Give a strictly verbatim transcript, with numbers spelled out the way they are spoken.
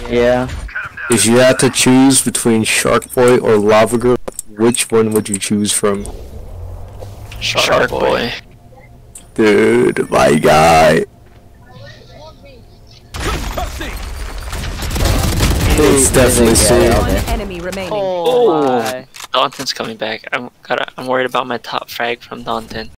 Yeah. If you had to choose between Shark Boy or Lava Girl, which one would you choose from? Shark, Shark Boy. Boy. Dude, my guy. It's definitely safe. One enemy remaining. Oh, Daunton's coming back. I'm gotta, I'm worried about my top frag from Daunton.